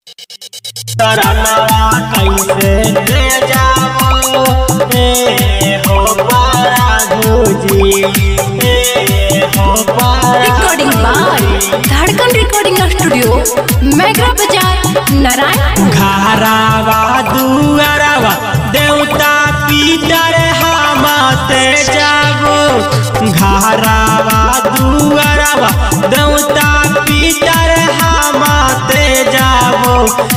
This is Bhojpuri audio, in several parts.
शरणवा कैसे दे जाबो हो प्रभुजी हो recording by Dhadkan recording studio Meghra Bazaar Narayan. घरवा दुआरवा देवता पितर हमते जाबो घरवा दुआरवा देवता पितर हमते जाबो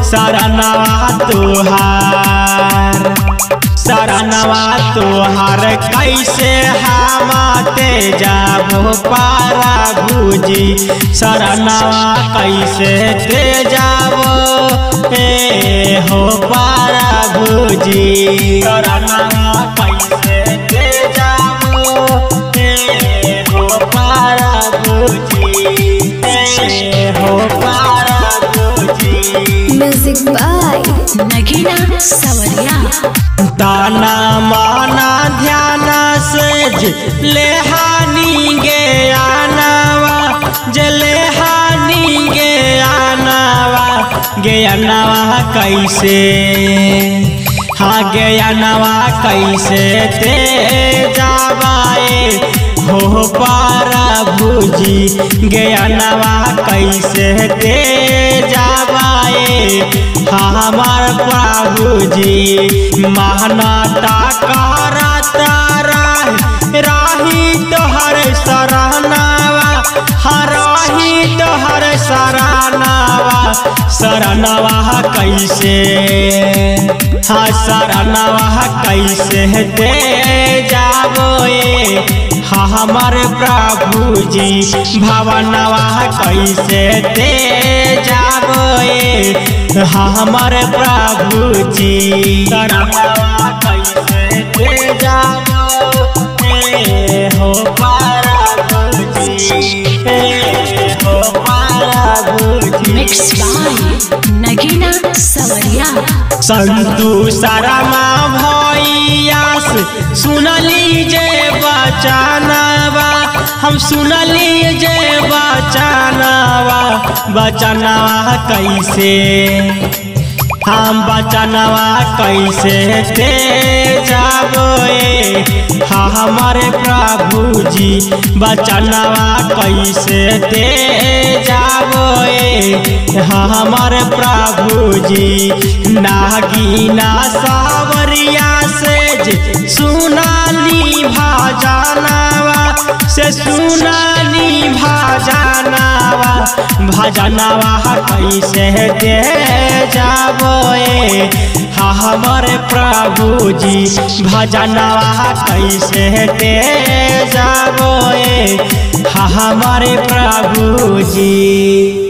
शरणवा तोहार कैसे हमते जाबो प्रभुजी शरणवा कैसे ते जाबो हो प्रभुजी शरणवा कैसे ते जाबो हो प्रभुजी हो प्रभुजी। म्यूजिक बाय नगीना सवरिया। ताना माना ध्यान से लेहानी गे आनावा जलेहानी गे आनावा कैसे हाँ गे आनावा कैसे ते जाबाए हो प्रभुजी गे आनावा कैसे ते जाबाए हमार प्रभुजी महनाता करता राही तोहर शरणवा हराही तोहर शरणवा कैसे हाँ शरणवा कैसे ते जाबो हमार प्रभुजी भवनवा कैसे ते जाबो हमार प्रभुजी शरणवा कैसे ते जाबो हो प्रभुजी हो प्रभुजी। मिक्स बाय नगीना सवरिया। संतु शर्मा भैया से सुनली जे बचनवा हम सुनली जे बचनवा कैसे हम बचनवा कैसे ते जाबो हमारे प्रभुजी बचनवा कैसे ते जाबो हमारे प्रभुजी नागीना सावरिया से सुनाली भजनवा से सुनाली भजनवा कैसे ते जाबो हमारे प्रभुजी भजनवा कैसे ते जाबो हमारे प्रभुजी।